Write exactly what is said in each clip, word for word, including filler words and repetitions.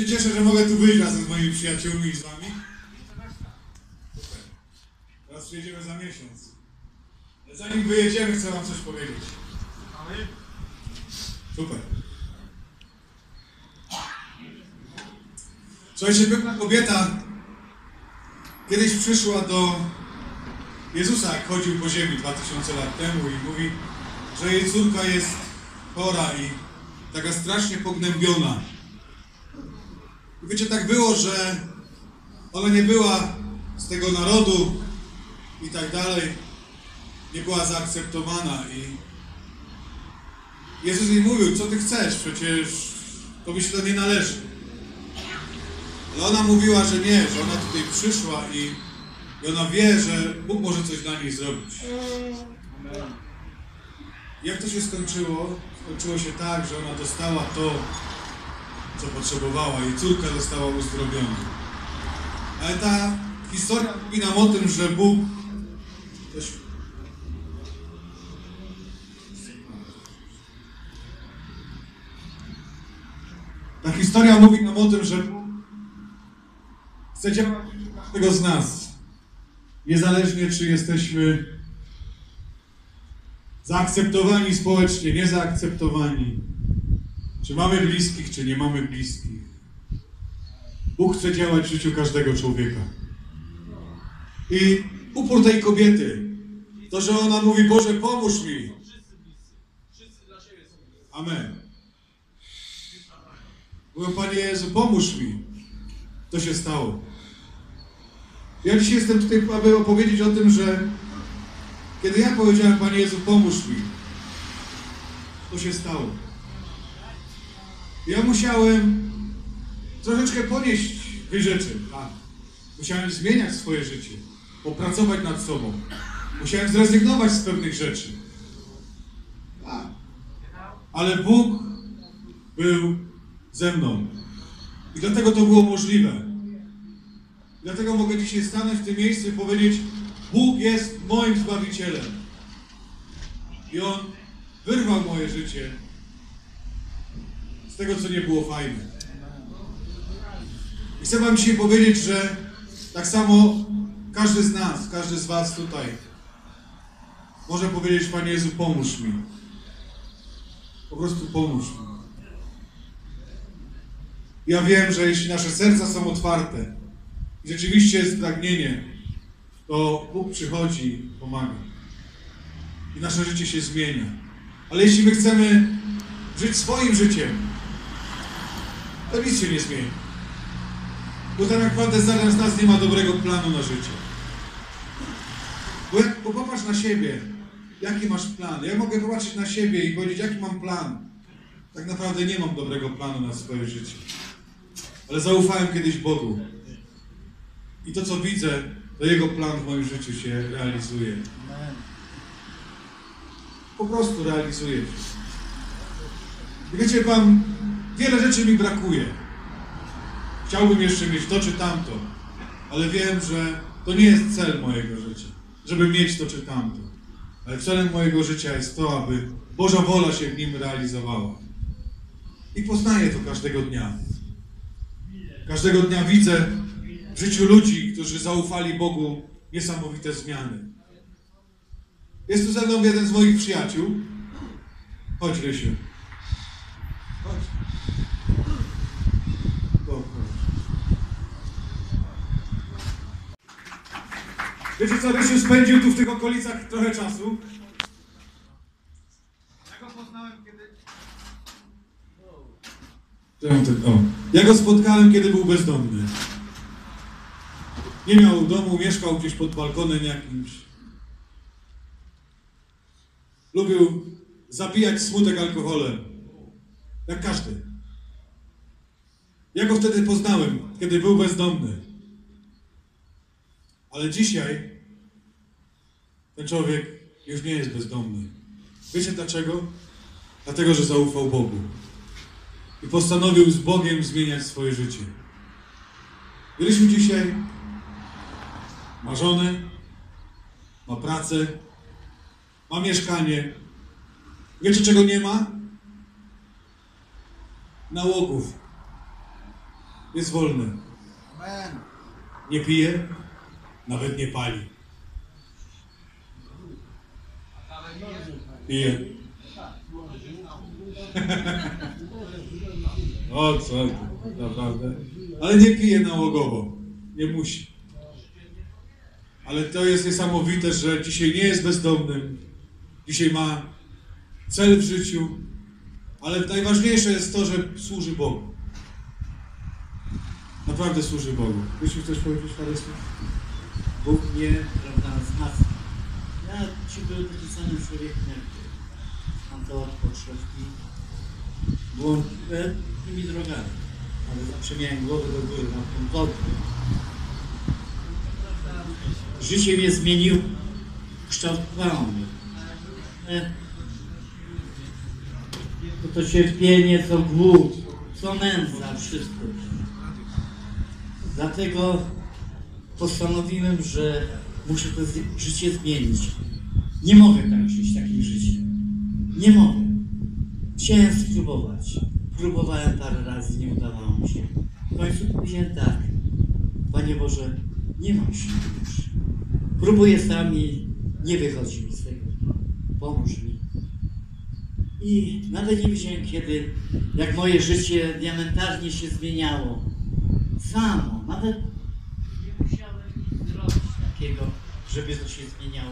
cieszę, że mogę tu wyjść razem z moimi przyjaciółmi i z wami. Super. Teraz przyjedziemy za miesiąc. Ale zanim wyjedziemy, chcę wam coś powiedzieć. Super. Słuchajcie, pewna kobieta kiedyś przyszła do Jezusa, jak chodził po ziemi dwa tysiące lat temu i mówi, że jej córka jest chora i taka strasznie pognębiona. I wiecie, tak było, że ona nie była z tego narodu i tak dalej, nie była zaakceptowana i Jezus jej mówił, co ty chcesz, przecież tobie się to nie należy. Ale ona mówiła, że nie, że ona tutaj przyszła i, i ona wie, że Bóg może coś dla niej zrobić. Jak to się skończyło? Skończyło się tak, że ona dostała to, co potrzebowała. Jej córka została uzdrowiona. Ale ta historia mówi nam o tym, że Bóg coś... Ta historia mówi nam o tym, że Bóg chce działać każdego z nas. Niezależnie, czy jesteśmy zaakceptowani społecznie, niezaakceptowani. Czy mamy bliskich, czy nie mamy bliskich. Bóg chce działać w życiu każdego człowieka. I upór tej kobiety, to, że ona mówi, Boże, pomóż mi. Amen. Mówię, Panie Jezu, pomóż mi. To się stało. Ja dzisiaj jestem tutaj, aby opowiedzieć o tym, że kiedy ja powiedziałem, Panie Jezu, pomóż mi, to się stało. Ja musiałem troszeczkę ponieść wyrzeczeń, tak. Musiałem zmieniać swoje życie, popracować nad sobą. Musiałem zrezygnować z pewnych rzeczy. Tak. Ale Bóg był ze mną. I dlatego to było możliwe. I dlatego mogę dzisiaj stanąć w tym miejscu i powiedzieć, Bóg jest moim Zbawicielem. I On wyrwał moje życie z tego, co nie było fajne. I chcę wam dzisiaj powiedzieć, że tak samo każdy z nas, każdy z was tutaj może powiedzieć, Panie Jezu, pomóż mi. Po prostu pomóż mi. Ja wiem, że jeśli nasze serca są otwarte i rzeczywiście jest pragnienie, to Bóg przychodzi i pomaga. I nasze życie się zmienia. Ale jeśli my chcemy żyć swoim życiem, to nic się nie zmieni. Bo tak naprawdę żaden z nas nie ma dobrego planu na życie. Bo, jak, bo popatrz na siebie, jaki masz plan. Ja mogę popatrzeć na siebie i powiedzieć, jaki mam plan. Tak naprawdę nie mam dobrego planu na swoje życie. Ale zaufałem kiedyś Bogu. I to, co widzę, to Jego plan w moim życiu się realizuje. Po prostu realizuje się. I wiecie Pan, wiele rzeczy mi brakuje. Chciałbym jeszcze mieć to czy tamto, ale wiem, że to nie jest cel mojego życia, żeby mieć to czy tamto. Ale celem mojego życia jest to, aby Boża wola się w nim realizowała. I poznaję to każdego dnia. Każdego dnia widzę w życiu ludzi, którzy zaufali Bogu, niesamowite zmiany. Jest tu ze mną jeden z moich przyjaciół. Chodź, Rysiu. Chodź. O, chodź. Wiecie co, Rysiu spędził tu w tych okolicach trochę czasu. Ja go poznałem, kiedy... O. Ja go spotkałem, kiedy był bezdomny. Nie miał domu, mieszkał gdzieś pod balkonem jakimś. Lubił zabijać smutek alkoholem. Jak każdy. Ja go wtedy poznałem, kiedy był bezdomny. Ale dzisiaj ten człowiek już nie jest bezdomny. Wiecie dlaczego? Dlatego, że zaufał Bogu. I postanowił z Bogiem zmieniać swoje życie. Byliśmy dzisiaj, ma żonę, ma pracę, ma mieszkanie. Wiecie, czego nie ma? Nałogów. jest wolny. Amen. Nie pije, nawet nie pali. Pije. O co ty, naprawdę. Ale nie pije nałogowo. Nie musi. Ale to jest niesamowite, że dzisiaj nie jest bezdomnym. Dzisiaj ma cel w życiu. Ale najważniejsze jest to, że służy Bogu. Naprawdę służy Bogu. Jeśli chcesz powiedzieć parę słów? Bóg mnie, prawda, zmacnia. Ja ci byłem takim samym człowiekiem jak ty. Mam to od podszewki. Błądziłem tymi drogami. Ale zawsze miałem głowę do góry, mam tą wodę. Życie mnie zmienił, kształtowało mnie. To, to cierpienie, co głód, co nędza, wszystko. Dlatego postanowiłem, że muszę to życie zmienić. Nie mogę tak żyć takim życiem. Nie mogę. Chciałem spróbować. Próbowałem parę razy, nie udawało mi się. W końcu powiedziałem tak. Panie Boże, nie mam siły już. Próbuję sam i nie wychodzi mi z tego. Pomóż mi. I nawet nie wiedziałem kiedy, jak moje życie diamentarnie się zmieniało. Samo, nawet nie musiałem nic zrobić takiego, żeby to się zmieniało.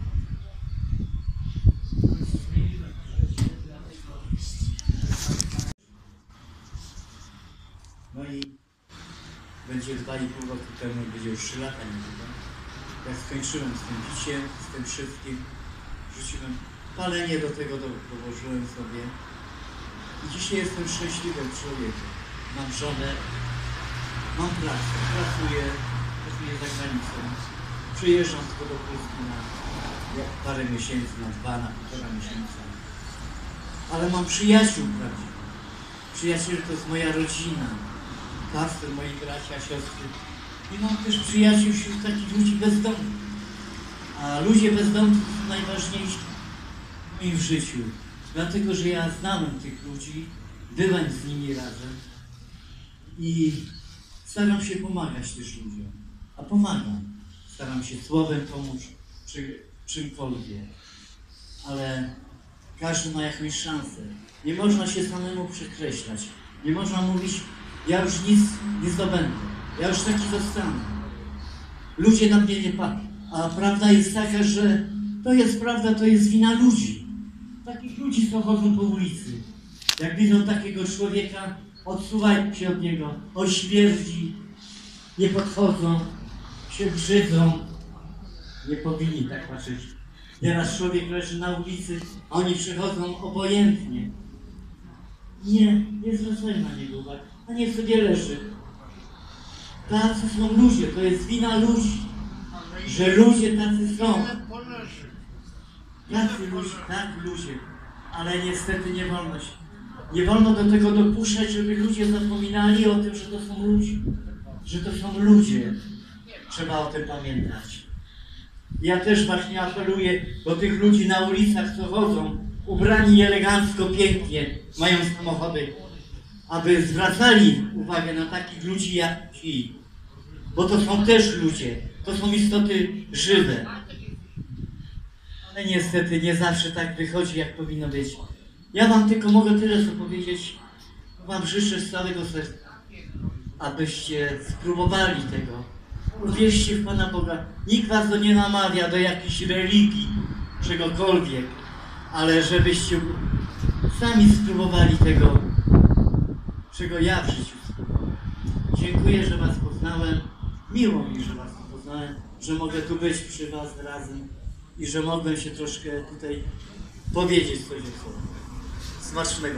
No i będzie dwa i pół roku temu, będzie już trzy lata niedługo. Jak skończyłem z tym biciem, z tym wszystkim, rzuciłem palenie do tego, do, dołożyłem sobie. I dzisiaj jestem szczęśliwym człowiekiem. Mam żonę, mam pracę, pracuję, pracuję za granicą. Przyjeżdżam tylko do Polski na parę miesięcy, na dwa, na półtora miesiąca. Ale mam przyjaciół prawdziwych. Przyjaciel to jest moja rodzina, pastor, moi bracia, siostry. I mam też przyjaciół wśród takich ludzi bezdomnych. A ludzie bezdomni są najważniejsi w moim życiu. Dlatego, że ja znałem tych ludzi, byłem z nimi razem i staram się pomagać też ludziom. A pomagam. Staram się słowem pomóc, czy czymkolwiek. Ale każdy ma jakąś szansę. Nie można się samemu przekreślać. Nie można mówić, ja już nic nie zdobędę. Ja już taki zostanę. Ludzie na mnie nie patrzą. A prawda jest taka, że to jest prawda, to jest wina ludzi. Takich ludzi, co chodzą po ulicy. Jak widzą takiego człowieka, odsuwają się od niego. On śmierdzi, nie podchodzą, się brzydzą. Nie powinni tak patrzeć. Nieraz człowiek leży na ulicy, a oni przychodzą obojętnie. Nie, nie zwracają na niego uwagi, a niech sobie leży. Tacy są ludzie, to jest wina ludzi, że ludzie tacy są. Tacy ludzie, tak ludzie, ale niestety nie wolno się. Nie wolno do tego dopuszczać, żeby ludzie zapominali o tym, że to są ludzie. Że to są ludzie. Trzeba o tym pamiętać. Ja też właśnie apeluję do tych ludzi na ulicach, co chodzą, ubrani elegancko, pięknie, mają samochody, aby zwracali uwagę na takich ludzi jak ci. Bo to są też ludzie, to są istoty żywe. Ale niestety nie zawsze tak wychodzi, jak powinno być. Ja wam tylko mogę tyle co powiedzieć. Wam życzę z całego serca, abyście spróbowali tego. Uwierzcie w Pana Boga. Nikt was do nie namawia do jakiejś religii, czegokolwiek, ale żebyście sami spróbowali tego, czego ja w życiu spróbowałem. Dziękuję, że was poznałem. Miło mi, że was poznałem, że mogę tu być przy was razem i że mogłem się troszkę tutaj powiedzieć coś o sobie. Smacznego.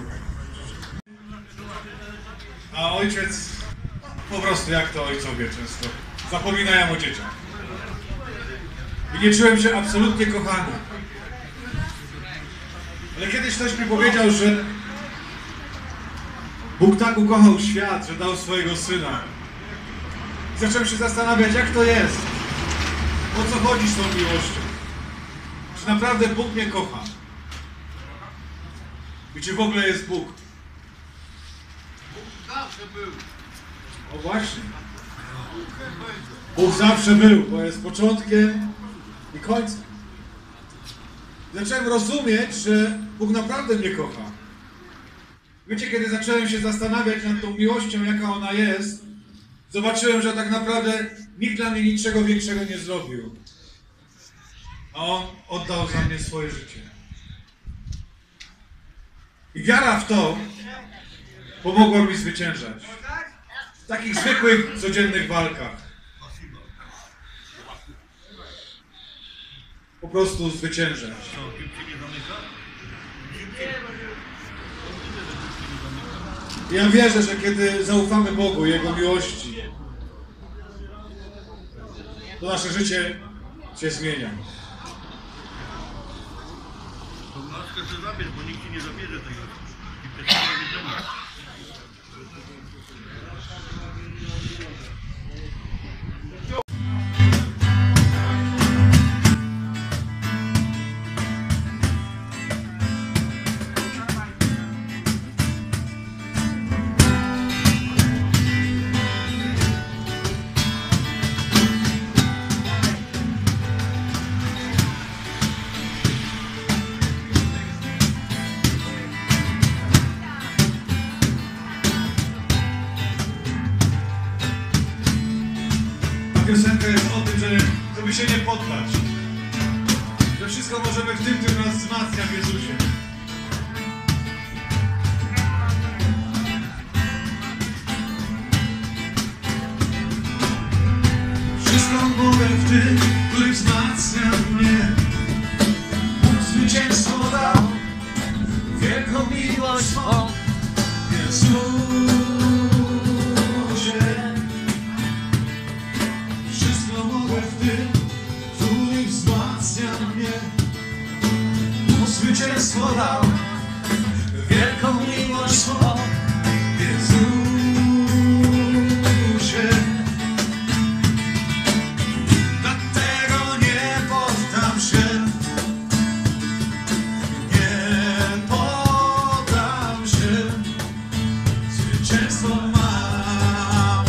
A ojciec, po prostu jak to ojcowie często, zapominają o dzieciach. I nie czułem się absolutnie kochany. Ale kiedyś ktoś mi powiedział, że Bóg tak ukochał świat, że dał swojego Syna. I zacząłem się zastanawiać, jak to jest. O co chodzi z tą miłością? Czy naprawdę Bóg mnie kocha? I czy w ogóle jest Bóg? Bóg zawsze był. O właśnie. Bóg zawsze był, bo jest początkiem i końcem. Zacząłem rozumieć, że Bóg naprawdę mnie kocha. Wiecie, kiedy zacząłem się zastanawiać nad tą miłością, jaka ona jest, zobaczyłem, że tak naprawdę nikt dla mnie niczego większego nie zrobił. A On oddał za mnie swoje życie. I wiara w to pomogła mi zwyciężać. W takich zwykłych, codziennych walkach. Po prostu zwyciężać. Ja wierzę, że kiedy zaufamy Bogu, Jego miłości, to nasze życie się zmienia. To maskę sobie zabierz, bo nikt ci nie zabierze tego. I też nie wiedzenia. Piosenka jest o tym, że, żeby się nie poddać. Że wszystko możemy w tym, który nas wzmacnia w Jezusie. Wszystko mogę w tym, który wzmacnia mnie. Bóg zwycięstwo dał, wielką miłość swą. Jezusie. Wszystko mogę w tym, który wzmacnia mnie. Bóg zwycięstwo dał, wielką miłość swą. Jezusie. Dlatego nie poddam się. Nie poddam się. Zwycięstwo mam.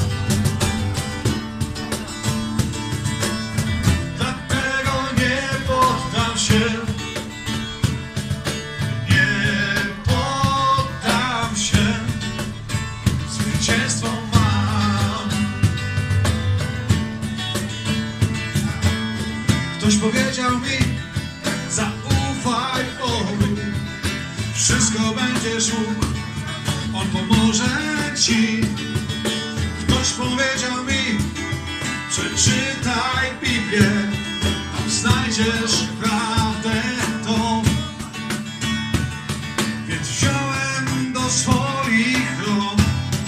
Dlatego nie poddam się. Nie poddam się. Zwycięstwo mam. Ktoś powiedział mi, zaufaj Bogu, wszystko będziesz mógł, On pomoże ci. Ktoś powiedział mi, przeczytaj Biblię, tam znajdziesz prawdę tą. Więc wziąłem do swoich rąk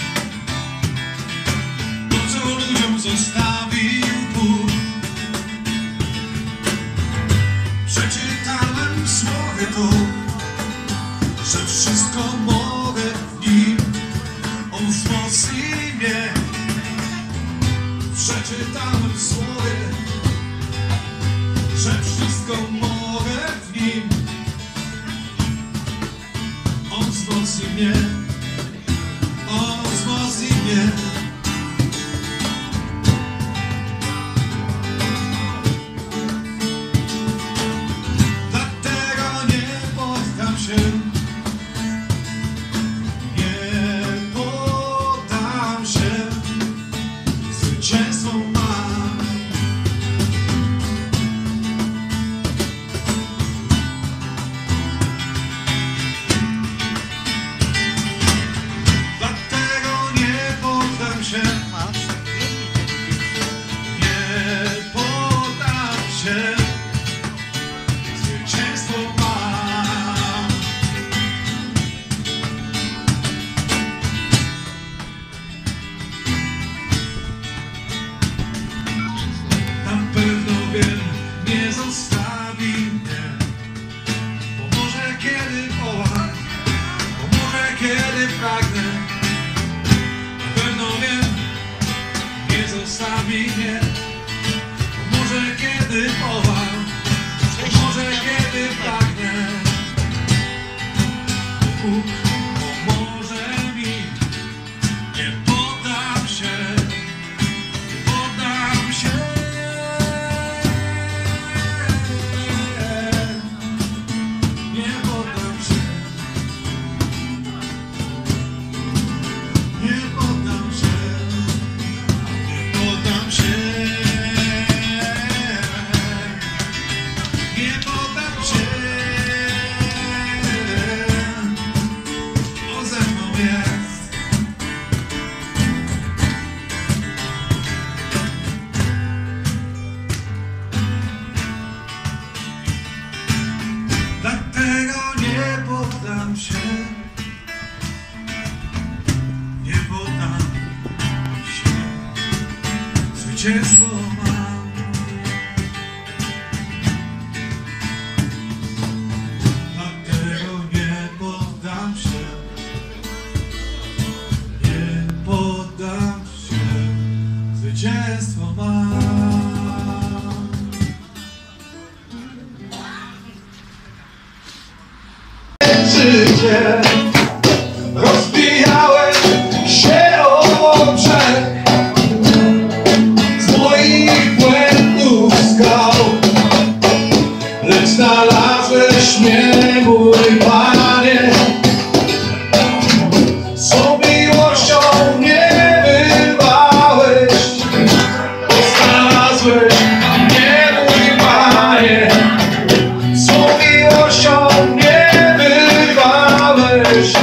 to, co ludziom zostawił Bóg. Przeczytałem w Słowie to, że wszystko mogę w Nim, On wzmocni mnie. Przeczytałem w Słowie, że wszystko mogę mnie, rozbijałem się o brzeg z moich błędów skał, lecz znalazłeś mnie, mój Panie, swą miłością mnie wyrwałeś, bo znalazłeś mnie, mój Panie, swą miłością mnie wyrwałeś.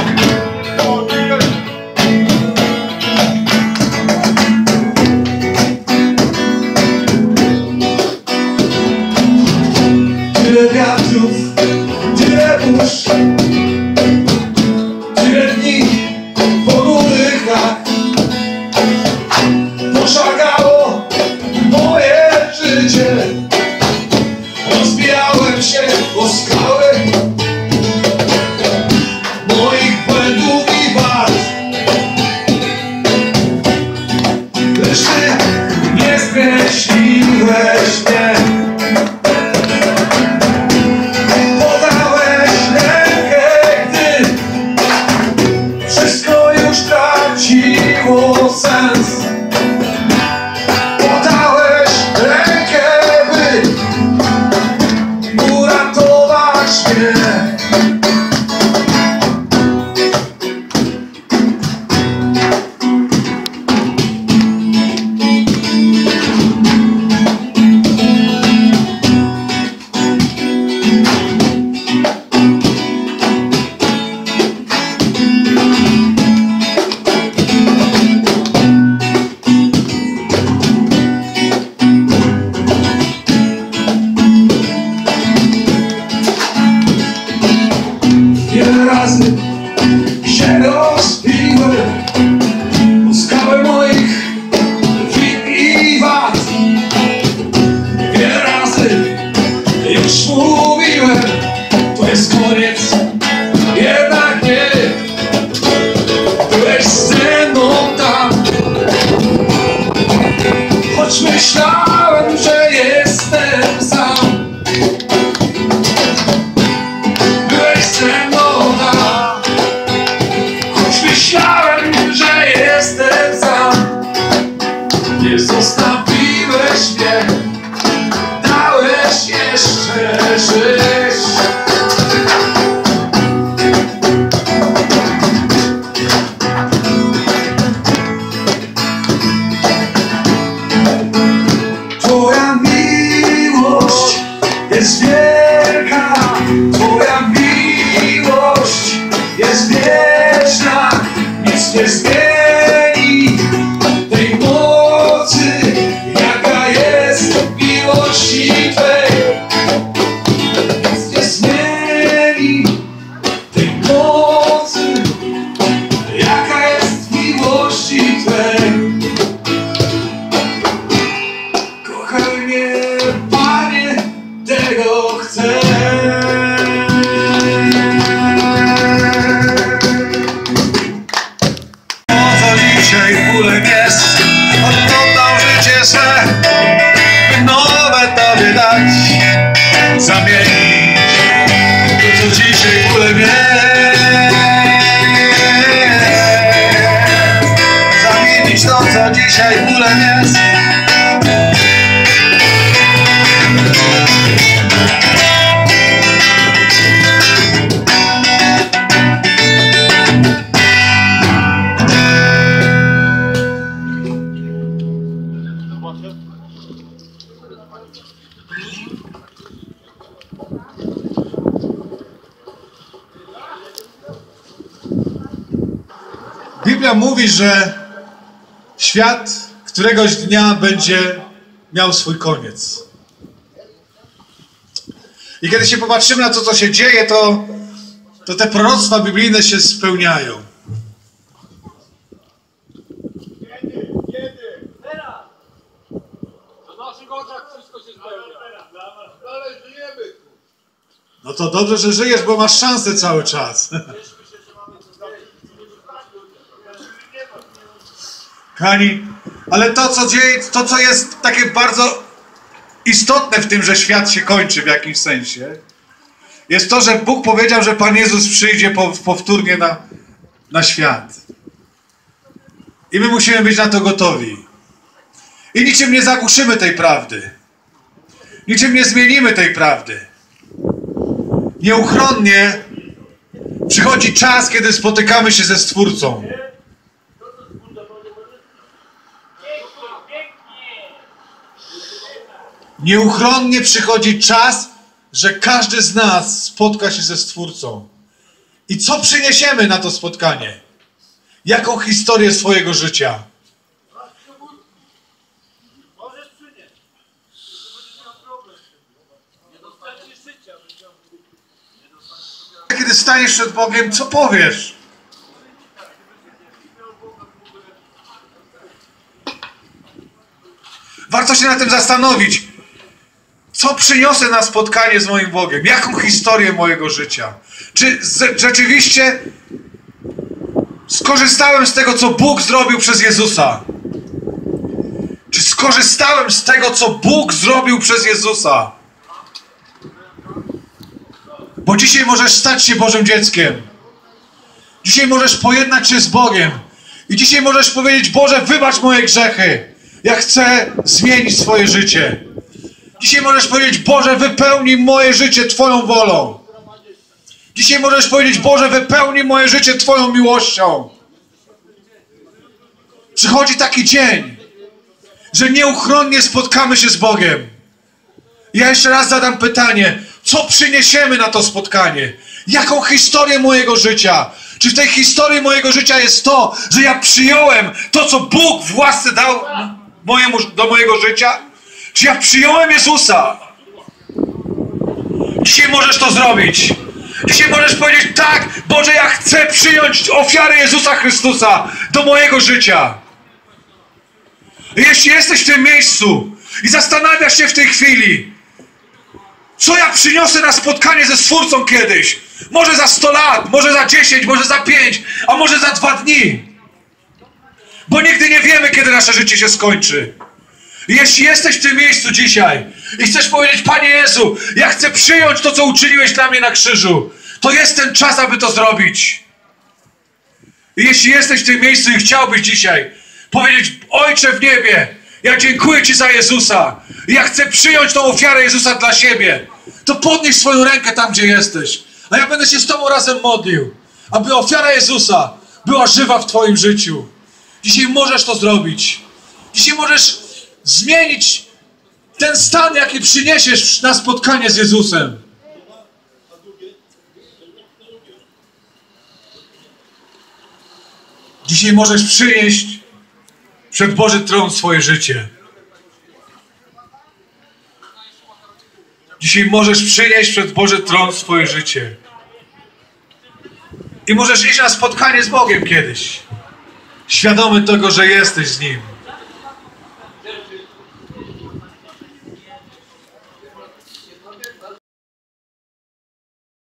Tyle wiatrów, tyle burz, tyle dni ponurych lat poszagało moje życie. Rozbijałem się o skały moich błędów i wad, lecz Ty nie skreśliłeś mnie. Podałeś rękę, gdy wszystko już traciło sens. Podałeś rękę, by uratować mnie. Wiele razy się rozbiłem o skałę moich win i wad. Wiele razy już mówiłem, to jest koniec, jednak nie. Byłeś ze mną tam, choć myślałem, że jestem sam. Byłeś ze mną tam, choć myślałem, że jestem sam. Nie zostawiłeś mnie, dałeś jeszcze żyć. Twoja miłość jest wielka, Twoja miłość jest wieczna, nic nie zmieni tej mocy, jaka jest w miłości Twej. Nic nie zmieni tej mocy, jaka jest w miłości Twej. Kochaj mnie, Panie, tego chcę. Po co dzisiaj bólem jest, oddał życie swe, by nowe Tobie dać, zamienić to, co dzisiaj bólem jest. Zamienić to, co dzisiaj bólem jest. Biblia mówi, że świat któregoś dnia będzie miał swój koniec. I kiedy się popatrzymy na to, co się dzieje, to, to te proroctwa biblijne się spełniają. Kiedy? Kiedy? Teraz! Na naszych oczach wszystko się spełnia. Ale żyjemy. No to dobrze, że żyjesz, bo masz szansę cały czas. Kochani, ale to, co dzieje, to, co jest takie bardzo istotne w tym, że świat się kończy w jakimś sensie, jest to, że Bóg powiedział, że Pan Jezus przyjdzie powtórnie na, na świat. I my musimy być na to gotowi. I niczym nie zagłuszymy tej prawdy. Niczym nie zmienimy tej prawdy. Nieuchronnie przychodzi czas, kiedy spotykamy się ze Stwórcą. Nieuchronnie przychodzi czas, że każdy z nas spotka się ze Stwórcą. I co przyniesiemy na to spotkanie? Jaką historię swojego życia? Możesz przynieść. Będziesz miał problem. Nie dostaniesz życia. Kiedy staniesz przed Bogiem, co powiesz? Warto się nad tym zastanowić. Co przyniosę na spotkanie z moim Bogiem? Jaką historię mojego życia? Czy z, rzeczywiście skorzystałem z tego, co Bóg zrobił przez Jezusa? Czy skorzystałem z tego, co Bóg zrobił przez Jezusa? Bo dzisiaj możesz stać się Bożym dzieckiem. Dzisiaj możesz pojednać się z Bogiem. I dzisiaj możesz powiedzieć: Boże, wybacz moje grzechy. Ja chcę zmienić swoje życie. Dzisiaj możesz powiedzieć: Boże, wypełnij moje życie Twoją wolą. Dzisiaj możesz powiedzieć: Boże, wypełnij moje życie Twoją miłością. Przychodzi taki dzień, że nieuchronnie spotkamy się z Bogiem. Ja jeszcze raz zadam pytanie: co przyniesiemy na to spotkanie? Jaką historię mojego życia? Czy w tej historii mojego życia jest to, że ja przyjąłem to, co Bóg w łasce dał mojemu, do mojego życia? Czy ja przyjąłem Jezusa? Dzisiaj możesz to zrobić. Dzisiaj możesz powiedzieć: tak, Boże, ja chcę przyjąć ofiarę Jezusa Chrystusa do mojego życia. Jeśli jesteś w tym miejscu i zastanawiasz się w tej chwili, co ja przyniosę na spotkanie ze Stwórcą kiedyś, może za sto lat, może za dziesięć, może za pięć, a może za dwa dni. Bo nigdy nie wiemy, kiedy nasze życie się skończy. Jeśli jesteś w tym miejscu dzisiaj i chcesz powiedzieć: Panie Jezu, ja chcę przyjąć to, co uczyniłeś dla mnie na krzyżu, to jest ten czas, aby to zrobić. I jeśli jesteś w tym miejscu i chciałbyś dzisiaj powiedzieć: Ojcze w niebie, ja dziękuję Ci za Jezusa i ja chcę przyjąć tą ofiarę Jezusa dla siebie, to podnieś swoją rękę tam, gdzie jesteś, a ja będę się z Tobą razem modlił, aby ofiara Jezusa była żywa w Twoim życiu. Dzisiaj możesz to zrobić. Dzisiaj możesz zmienić ten stan, jaki przyniesiesz na spotkanie z Jezusem. Dzisiaj możesz przynieść przed Boży tron swoje życie. Dzisiaj możesz przynieść przed Boży tron swoje życie. I możesz iść na spotkanie z Bogiem kiedyś, świadomy tego, że jesteś z Nim.